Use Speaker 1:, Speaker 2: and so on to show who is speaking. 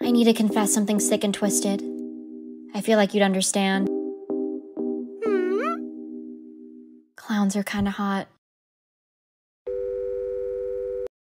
Speaker 1: I need to confess something sick and twisted. I feel like you'd understand. Clowns are kinda hot.